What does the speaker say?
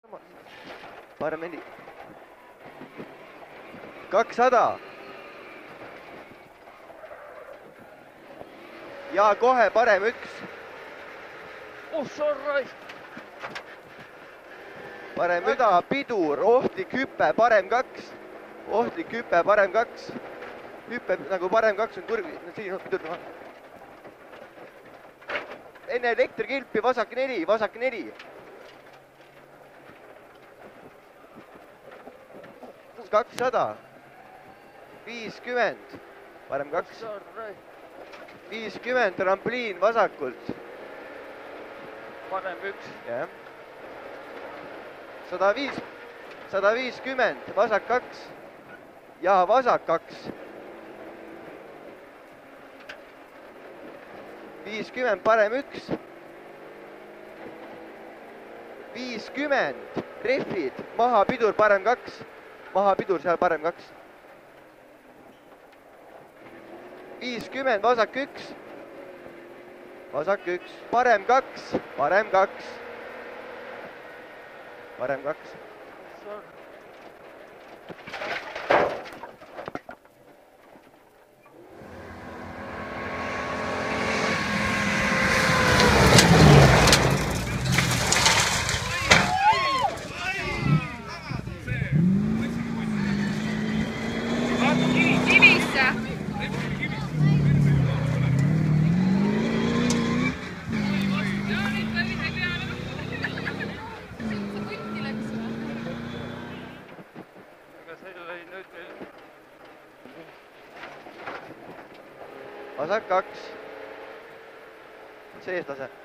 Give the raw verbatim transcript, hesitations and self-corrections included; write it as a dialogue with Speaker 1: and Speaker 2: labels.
Speaker 1: paremini. kakssada. ja kohe parem üks.
Speaker 2: oh sorry.
Speaker 1: parem müda, pidur, ohtlik hüpe, parem kaks. ohtlik hüpe, parem kaks. hüpe nagu parem kaks on kurvi, siin on pidur maha. enne elektrikilpi vasak neli, vasak neli. kakssada. viiskümmend, parem kaks. viiskümmend, trampliin vasakult.
Speaker 2: parem üks.
Speaker 1: jah. sada viis, sada viiskümmend, vasak kaks. ja vasak kaks. viiskümmend, parem üks. viiskümmend, trehvid, maha pidur, parem kaks. maha pidur, seal parem kaks. viiskümmend, vasak üks. vasak üks, parem kaks, parem kaks. parem kaks. vasak kaks. sees lase.